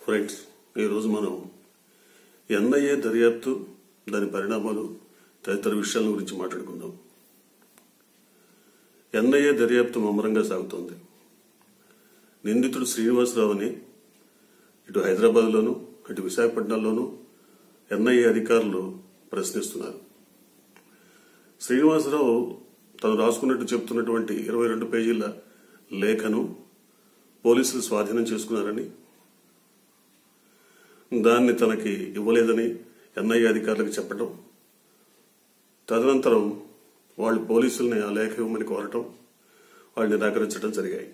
Friends, ఈరోజు మనం NIA దర్యాప్తు, దాని పరిణామాలు తదితర విషయాల గురించి మాట్లాడుకుందాం. ఎన్ఐఏ దర్యాప్తు ముమ్మరంగా సాగుతోంది. నిందితుడు శ్రీనివాసరావుని ఇటు హైదరాబాద్లోనూ అటు విశాఖపట్నంలోనూ ఎన్ఐఏ అధికారులు ప్రశ్నిస్తున్నారు. శ్రీనివాసరావు తను రాసుకున్నట్టు చెబుతున్నటువంటి 22 పేజీల లేఖను పోలీసులు స్వాధీనం చేసుకున్నారని, దాన్ని తనకి ఇవ్వలేదని ఎన్ఐఏ అధికారులకు చెప్పడం, తదనంతరం వాళ్ళు పోలీసుల్ని ఆ లేఖ ఇవ్వమని కోరటం, వాళ్ళు నిరాకరించడం జరిగాయి.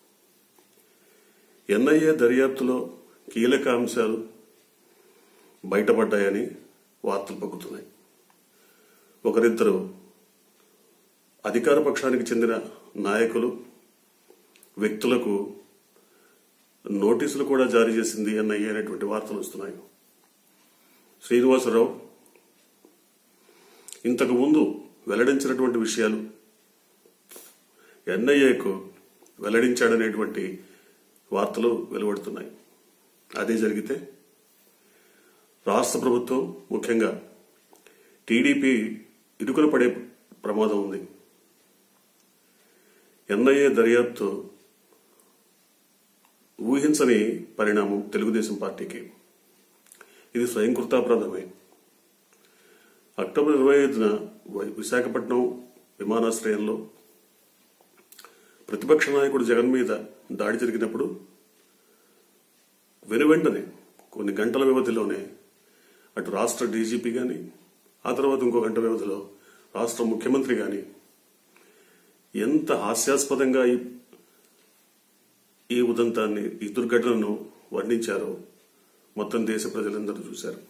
ఎన్ఐఏ దర్యాప్తులో కీలక అంశాలు బయటపడ్డాయని వార్తలు పక్కుతున్నాయి. ఒకరిద్దరు అధికార పక్షానికి చెందిన నాయకులు, వ్యక్తులకు నోటీసులు కూడా జారీ చేసింది ఎన్ఐఏ అనేటువంటి వార్తలు వస్తున్నాయి. శ్రీనివాసరావు ఇంతకు ముందు వెల్లడించినటువంటి విషయాలు ఎన్ఐఏకు వెల్లడించాడనేటువంటి వార్తలు వెలువడుతున్నాయి. అదే జరిగితే రాష్ట్ర ప్రభుత్వం, ముఖ్యంగా టీడీపీ ఇరుకున పడే ప్రమాదం ఉంది. ఎన్ఐఏ దర్యాప్తు ఊహించని పరిణామం తెలుగుదేశం పార్టీకి. ఇది స్వయంకృతాపరాధమే. అక్టోబర్ 25న విశాఖపట్నం విమానాశ్రయంలో ప్రతిపక్ష నాయకుడు జగన్ మీద దాడి జరిగినప్పుడు వెనువెంటనే కొన్ని గంటల వ్యవధిలోనే అటు రాష్ట్ర డీజీపీ గాని, ఆ తర్వాత ఇంకో గంట వ్యవధిలో రాష్ట్ర ముఖ్యమంత్రి గాని ఎంత హాస్యాస్పదంగా ఈ ఉదంతాన్ని, ఈ దుర్ఘటనను వర్ణించారో మొత్తం దేశ ప్రజలందరూ చూశారు.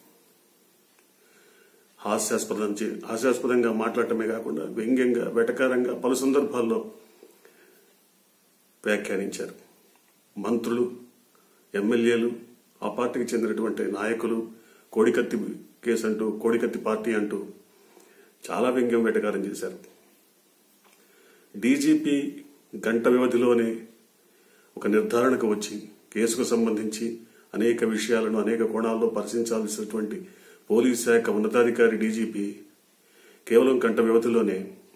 హాస్యాస్పదంగా మాట్లాడటమే కాకుండా వ్యంగ్యంగా, వెటకారంగా పలు సందర్భాల్లో వ్యాఖ్యానించారు. మంత్రులు, ఎమ్మెల్యేలు, ఆ పార్టీకి చెందినటువంటి నాయకులు కోడికత్తి కేసు అంటూ, కోడికత్తి పార్టీ అంటూ చాలా వ్యంగ్యం, వెటకారం చేశారు. డీజీపీ గంట వ్యవధిలోనే ఒక నిర్ధారణకు వచ్చి కేసుకు సంబంధించి అనేక విషయాలను అనేక కోణాల్లో పరిశీలించాల్సినటువంటి పోలీస్ శాఖ ఉన్నతాధికారి డీజీపీ కేవలం గంట వ్యవధిలోనే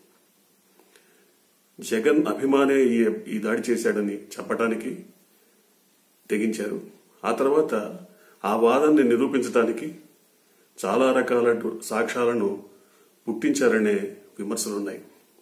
జగన్ అభిమానే ఈ దాడి చేశాడని చెప్పడానికి తెగించారు. ఆ తర్వాత ఆ వాదాన్ని నిరూపించడానికి చాలా రకాల సాక్ష్యాలను పుట్టించారనే విమర్శలున్నాయి.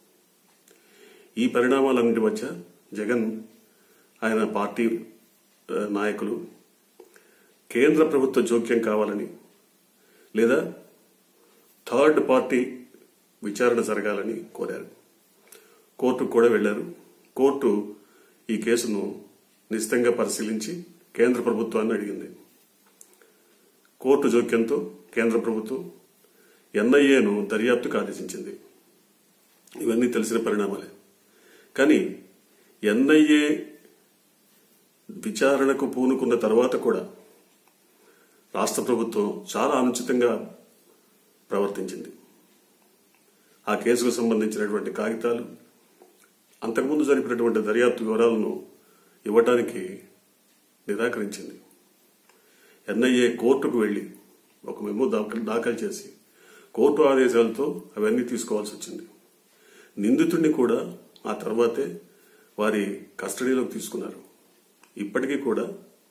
ఈ పరిణామాలన్నింటి మధ్య జగన్, ఆయన పార్టీ నాయకులు కేంద్ర ప్రభుత్వ జోక్యం కావాలని, లేదా థర్డ్ పార్టీ విచారణ జరగాలని కోరారు. కోర్టుకు కూడా వెళ్లారు. కోర్టు ఈ కేసును నిశితంగా పరిశీలించి కేంద్ర ప్రభుత్వాన్ని అడిగింది. కోర్టు జోక్యంతో కేంద్ర ప్రభుత్వం ఎన్ఐఏను దర్యాప్తుకు ఆదేశించింది. ఇవన్నీ తెలిసిన పరిణామాలే. కానీ ఎన్ఐఏ విచారణకు పూనుకున్న తర్వాత కూడా రాష్ట్ర ప్రభుత్వం చాలా అనుచితంగా ప్రవర్తించింది. ఆ కేసుకు సంబంధించినటువంటి కాగితాలు, అంతకుముందు జరిపినటువంటి దర్యాప్తు వివరాలను ఇవ్వటానికి నిరాకరించింది. ఎన్ఐఏ కోర్టుకు వెళ్లి ఒక మెమో దాఖలు చేసి కోర్టు ఆదేశాలతో అవన్నీ తీసుకోవాల్సి వచ్చింది. నిందితుడిని కూడా ఆ తర్వాతే వారి కస్టడీలోకి తీసుకున్నారు. ఇప్పటికీ కూడా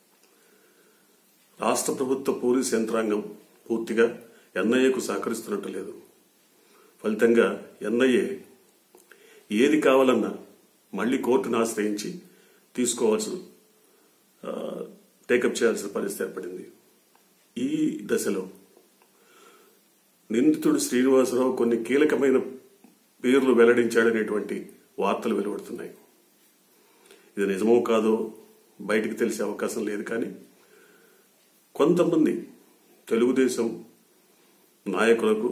రాష్ట్ర ప్రభుత్వ పోలీస్ యంత్రాంగం పూర్తిగా ఎన్ఐఏకు సహకరిస్తున్నట్టు లేదు. ఫలితంగా ఎన్ఐఏ ఏది కావాలన్నా మళ్లీ కోర్టును ఆశ్రయించి టేకప్ చేయాల్సిన పరిస్థితి ఏర్పడింది. ఈ దశలో నిందితుడు శ్రీనివాసరావు కొన్ని కీలకమైన పేర్లు వెల్లడించాడనేటువంటి వార్తలు వెలువడుతున్నాయి. ఇది నిజమో కాదో బయటికి తెలిసే అవకాశం లేదు. కానీ కొంతమంది తెలుగుదేశం నాయకులకు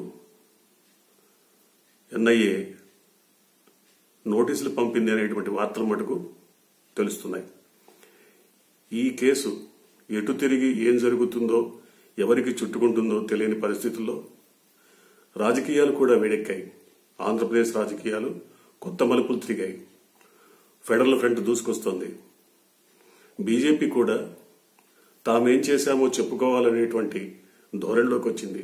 ఎన్ఐఏ నోటీసులు పంపింది అనేటువంటి వార్తలు మటుకు తెలుస్తున్నాయి. ఈ కేసు ఎటు తిరిగి ఏం జరుగుతుందో, ఎవరికి చుట్టుకుంటుందో తెలియని పరిస్థితుల్లో రాజకీయాలు కూడా వేడెక్కాయి. ఆంధ్రప్రదేశ్ రాజకీయాలు కొత్త మలుపులు తిరిగాయి. Federal front దూసుకొస్తోంది. బీజేపీ కూడా తామేం చేశామో చెప్పుకోవాలనేటువంటి ధోరణిలోకి వచ్చింది.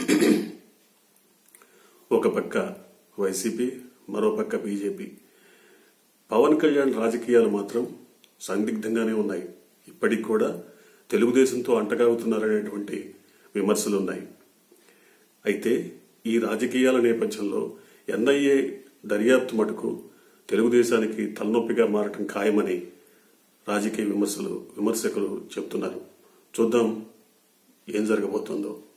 ఒక పక్క వైసీపీ, మరో పక్క బీజేపీ. పవన్ కళ్యాణ్ రాజకీయాలు మాత్రం సందిగ్ధంగానే ఉన్నాయి. ఇప్పటికి కూడా తెలుగుదేశంతో అంటగాగుతున్నారనేటువంటి విమర్శలున్నాయి. అయితే ఈ రాజకీయాల నేపథ్యంలో ఎన్ఐఏ దర్యాప్తు మటుకు తెలుగుదేశానికి తలనొప్పిగా మారటం ఖాయమని రాజకీయ విమర్శకులు చెప్తున్నారు. చూద్దాం ఏం జరగబోతుందో.